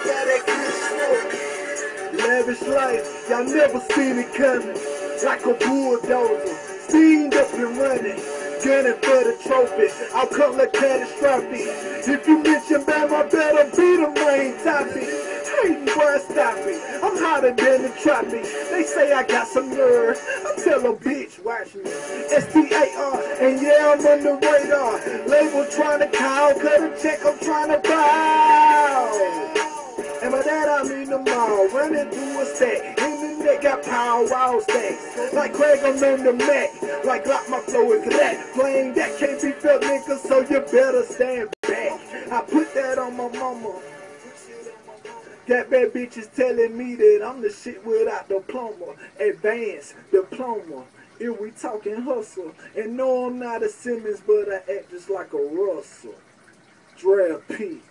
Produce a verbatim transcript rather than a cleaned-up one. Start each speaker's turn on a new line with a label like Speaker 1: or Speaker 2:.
Speaker 1: got that good smoke. Lavish life, y'all never seen it coming. Like a bulldozer, speed up and running. Gunning for the trophy, I'll come like catastrophic. If you mention Bam, I better be the main topic. Hating boy, stop it. I'm hotter than the tropic. They say I got some nerve. I tell a bitch, watch me. S T A R, and yeah, I'm on the radar. Label trying to call, cut a check, I'm trying to bow. And by that I mean the mall, running through a stack. In the neck got power, wild stacks. Like Craig, I'm on the Mac. Like Glock, my flow is that. Flame that can't be felt, nigga, so you better stand back. I put that on my mama. That bad bitch is telling me that I'm the shit without diploma. Advanced diploma. If we talking hustle. And no, I'm not a Simmons, but I act just like a Russell. Draft pick.